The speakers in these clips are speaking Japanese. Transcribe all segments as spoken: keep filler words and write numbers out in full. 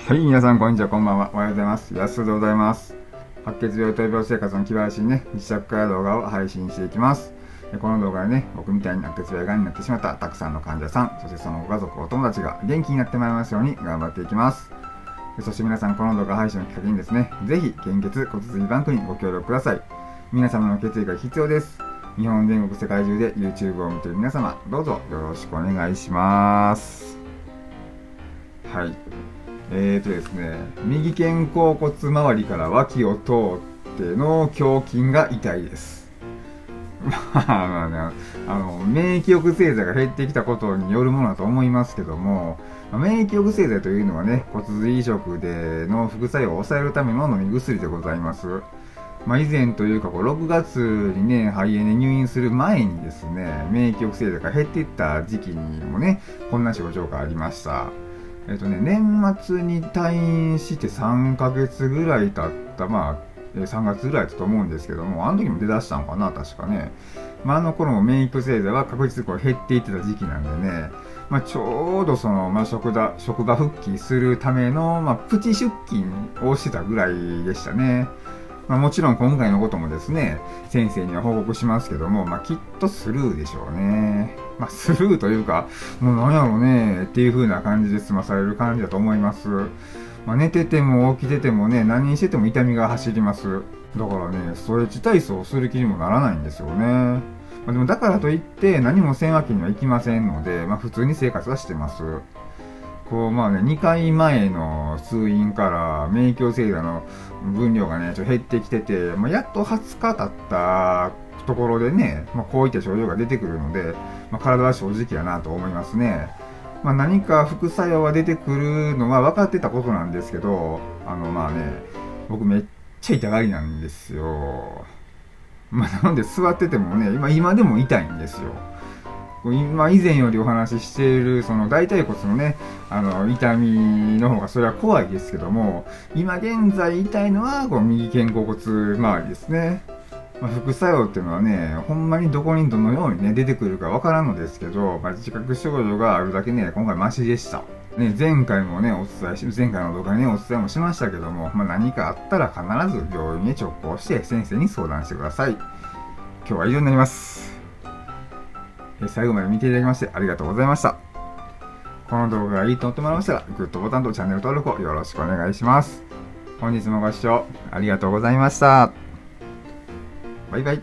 はい、皆さん、こんにちは、こんばんは。おはようございます。安田でございます。白血病闘病生活の気晴らしにね、自宅から動画を配信していきます。この動画でね、僕みたいに白血病がんになってしまったたくさんの患者さん、そしてそのご家族、お友達が元気になってまいりますように頑張っていきます。そして皆さん、この動画配信をきっかけにですね、ぜひ、献血骨髄バンクにご協力ください。皆様の血液が必要です。日本全国世界中で YouTube を見ている皆様、どうぞよろしくお願いします。はい。えーとですね、右肩甲骨周りから脇を通っての胸筋が痛いです。まあまあね、あの、免疫抑制剤が減ってきたことによるものだと思いますけども、免疫抑制剤というのはね、骨髄移植での副作用を抑えるための飲み薬でございます。まあ、以前というかこうろくがつにね、肺炎で入院する前にですね、免疫抑制剤が減っていった時期にもね、こんな症状がありました。えっとね、年末に退院してさんかげつぐらい経った、まあ、さんがつぐらいだったと思うんですけども、あの時も出だしたのかな、確かね。まあ、あの頃も免疫抑制剤は確実にこう減っていってた時期なんでね、まあ、ちょうどその、まあ、職場、職場復帰するための、まあ、プチ出勤をしてたぐらいでしたね。まあ、もちろん今回のこともですね、先生には報告しますけども、まあ、きっとスルーでしょうね。まあ、スルーというか、もうなんやろうね、っていう風な感じで済まされる感じだと思います。まあ、寝てても起きててもね、何してても痛みが走ります。だからね、ストレッチ体操をする気にもならないんですよね。まあ、でもだからといって何もせんわけにはいきませんので、まあ、普通に生活はしてます。こうまあね、にかいまえの通院から免疫抑制剤の分量がね、ちょっと減ってきてて、まあ、やっとはつか経ったところでね、まあ、こういった症状が出てくるので、まあ、体は正直やなと思いますね。まあ、何か副作用が出てくるのは分かってたことなんですけど、あのまあね、僕めっちゃ痛がりなんですよ。まあ、なので座っててもね、今、今でも痛いんですよ。今以前よりお話ししているその大腿骨のね、あの痛みの方がそれは怖いですけども、今現在痛いのはこう右肩甲骨周りですね。まあ、副作用っていうのはね、ほんまにどこにどのようにね出てくるかわからんのですけど、まあ、自覚症状があるだけね、今回マシでした。ね、前回もね、お伝えし、前回の動画にね、お伝えもしましたけども、まあ、何かあったら必ず病院へ直行して先生に相談してください。今日は以上になります。最後まで見ていただきましてありがとうございました。この動画がいいと思ってもらいましたら、グッドボタンとチャンネル登録をよろしくお願いします。本日もご視聴ありがとうございました。バイバイ。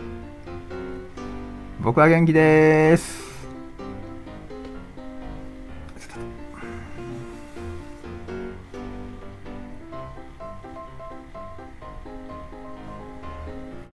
僕は元気です。